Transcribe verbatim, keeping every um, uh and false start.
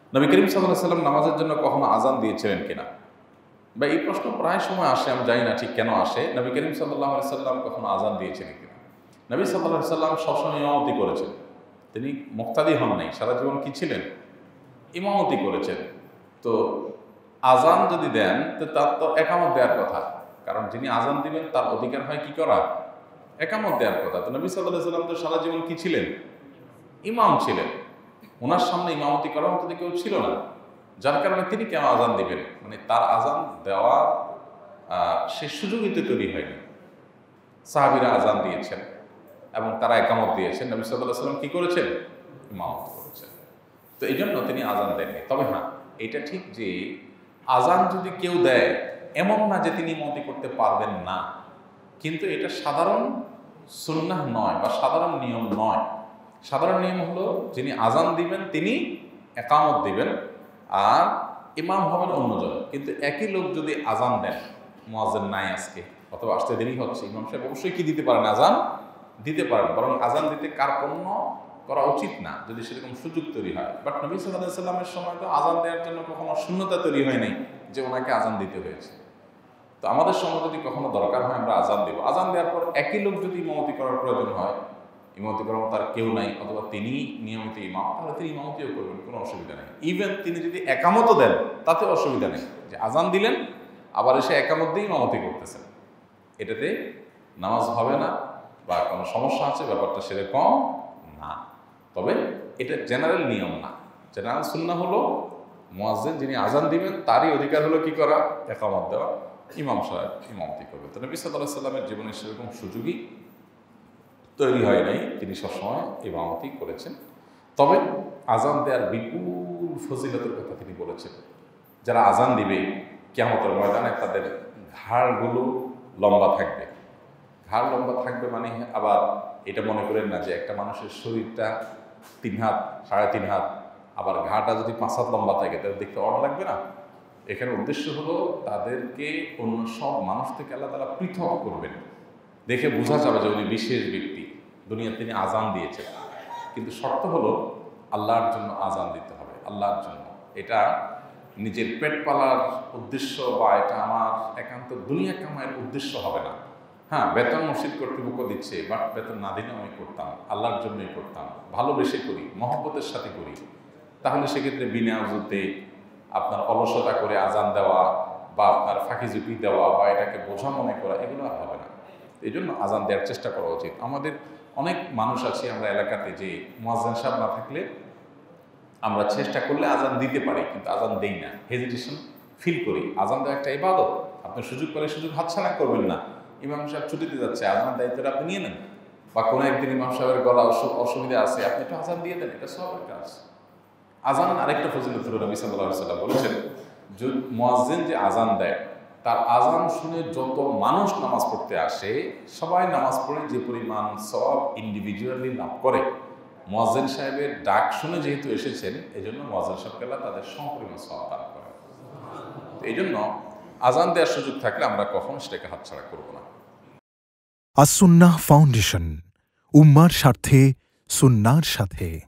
নবী করিম সাল্লাল্লাহু আলাইহি ওয়াসাল্লাম নামাজের জন্য কখনো আজান দিয়েছিলেন কিনা, বা এই প্রশ্ন প্রায় সময় আসে, আমি জানি না ঠিক কেন আসে। নবী করিম সাল্লাল্লাহু আলাইহি ওয়াসাল্লাম কখনো আজান দিয়েছিলেন কিনা? নবী সাল্লাল্লাহু আলাইহি ওয়াসাল্লাম সবসময় ইমামতি করেছেন। তিনি মুক্তাদি হন নাই, সারা জীবন কি ছিলেন? ইমামতি করেছেন। তো আজান যদি দেন তো তার তো একামত দেওয়ার কথা, কারণ যিনি আজান দিবেন তার অধিকার হয় কি করা? একামত দেওয়ার কথা। তো নবী সাল্লাল্লাহু আলাইহি ওয়াসাল্লাম তো সারা জীবন কি ছিলেন? ইমাম ছিলেন। ওনার সামনে ইমামতি করার মতো কেউ ছিল না, যার কারণে তিনি কেন আজান দিবেন? মানে তার আজান দেওয়ার সে সুযোগই তো তৈরি হয়নি। সাহাবীরা আজান দিয়েছেন এবং তারা একামত দিয়েছেন, নবী সাল্লাল্লাহু আলাইহি ওয়াসাল্লাম কি করেছেন? ইমামত করেছেন। তো এই জন্য তিনি আজান দেননি। তবে হ্যাঁ, এটা ঠিক যে আজান যদি কেউ দেয়, এমন না যে তিনি ইমামতি করতে পারবেন না, কিন্তু এটা সাধারণ সুন্নাহ নয় বা সাধারণ নিয়ম নয়। সাধারণ নিয়ম হলো যিনি আজান দিবেন তিনি একামত দিবেন আর ইমাম হবেন অন্যজন। কিন্তু একই লোক যদি আজান দেন, মুয়াজ্জিন নাই আজকে অথবা আসতে দেরি হচ্ছে, ইমাম সাহেব অবশ্যই কি দিতে পারেন? আজান দিতে পারেন। বরং আজান দিতে কার্পণ্য করা উচিত না যদি সেরকম সুযোগ তৈরি হয়। বাট নবী সাল্লাল্লাহু আলাইহি ওয়াসাল্লামের সময় তো আজান দেওয়ার জন্য কখনো শূন্যতা তৈরি হয় নাই যে ওনাকে আজান দিতে হয়েছে। তো আমাদের সময় যদি কখনো দরকার হয় আমরা আজান দেব। আজান দেওয়ার পর একই লোক যদি ইমামতি করার প্রয়োজন হয়, ইমামতি করার তার কেউ নাই অথবা তিনি নিয়মিত ইমাম, তাহলে তিনি ইমামতিও করবেন, কোনো অসুবিধা নেই। ইভেন তিনি যদি একামতও দেন তাতে অসুবিধা নেই, যে আজান দিলেন আবার এসে একামত দিয়ে ইমামতি করতেছেন, এটাতে নামাজ হবে না বা কোনো সমস্যা আছে, ব্যাপারটা সেরকম না। তবে এটা জেনারেল নিয়ম না। জেনারেল সুন্নাহ হলো মুয়াজ্জিন যিনি আজান দিবেন তারই অধিকার হলো কি করা? একামত দেওয়া, ইমাম সাহেব ইমামতি করবে। তো নবী সাল্লাল্লাহু আলাইহি ওয়াসাল্লামের জীবনে সেরকম সুযোগই তৈরি হয় নাই, তিনি সবসময় ইমামতি করেছেন। তবে আজান দেওয়ার বিপুল ফজিলতের কথা তিনি বলেছেন। যারা আজান দিবে কিয়ামতের ময়দানে তাদের ঘাড়গুলো লম্বা থাকবে। ঘাড় লম্বা থাকবে মানে আবার এটা মনে করেন না যে একটা মানুষের শরীরটা তিন হাত সাড়ে তিন হাত, আবার ঘাড়টা যদি পাঁচ হাত লম্বা থাকে তাদের দেখতে অড লাগবে না। এখানে উদ্দেশ্য হলো তাদেরকে অন্য সব মানুষ থেকে আল্লাহ তাআলা পৃথক করবেন, দেখে বোঝা যাবে যে উনি বিশেষ ব্যক্তি, দুনিয়ার তিনি আজান দিয়েছেন। কিন্তু শর্ত হলো আল্লাহর জন্য আজান দিতে হবে, আল্লাহর জন্য। এটা নিজের পেট পালার উদ্দেশ্য বা এটা আমার একান্ত দুনিয়া কামাইয়ের উদ্দেশ্য হবে না। হ্যাঁ, বেতন মসজিদ কর্তৃপক্ষ দিচ্ছে, বাট বেতন না দিলেও আমি করতাম, আল্লাহর জন্যই করতাম, ভালোবেসে করি, মহব্বতের সাথে করি। তাহলে সেক্ষেত্রে বিনা উজুতে আপনার অলসতা করে আজান দেওয়া বা আপনার ফাঁকি ঝুঁকি দেওয়া বা এটাকে বোঝা মনে করা, এগুলো আর হবে না। এই জন্য আজান দেওয়ার চেষ্টা করা উচিত। আমাদের অনেক মানুষ আছে আমরা এলাকাতে যে মুয়াজ্জিন সাহেব না থাকলে আমরা চেষ্টা করলে আজান দিতে পারি, কিন্তু আজান দেই না, হেজিটেশন ফিল করি। আজান দেওয়া একটা ইবাদত, আপনি সুযোগ পেলে সুযোগ হাতছাড়া করবেন না। ইমাম সাহেব ছুটিতে যাচ্ছে, আজানের দায়িত্বটা আপনি নিয়ে নেন, বা কোনো একদিন ইমাম সাহেবের গলা অসুবিধা আছে, আপনি একটু আজান দিয়ে দেন, এটা সবার কাজ। আজান আরেকটা ফজিলত হলো নবী সাল্লাল্লাহু আলাইহি ওয়াসাল্লাম বলেছেন, যে মুয়াজ্জিন যে আজান দেয় তার আজান শুনে যত মানুষ নামাজ পড়তে আসে সবাই নামাজ পড়ে যে পরিমাণ সওয়াব ইন্ডিভিজুয়ালি লাভ করে, মুয়াজ্জিন সাহেবের ডাক শুনে যেহেতু এসেছেন এই জন্য মুয়াজ্জিন সাহেবকে আল্লাহ তাদের সমপরিমাণ সওয়াব দান করে। এই জন্য আজান দেওয়ার সুযোগ থাকলে আমরা কখনো সেটাকে হাতছাড়া করব না। আস সুন্নাহ ফাউন্ডেশন, উম্মার স্বার্থে সুন্নাহর সাথে।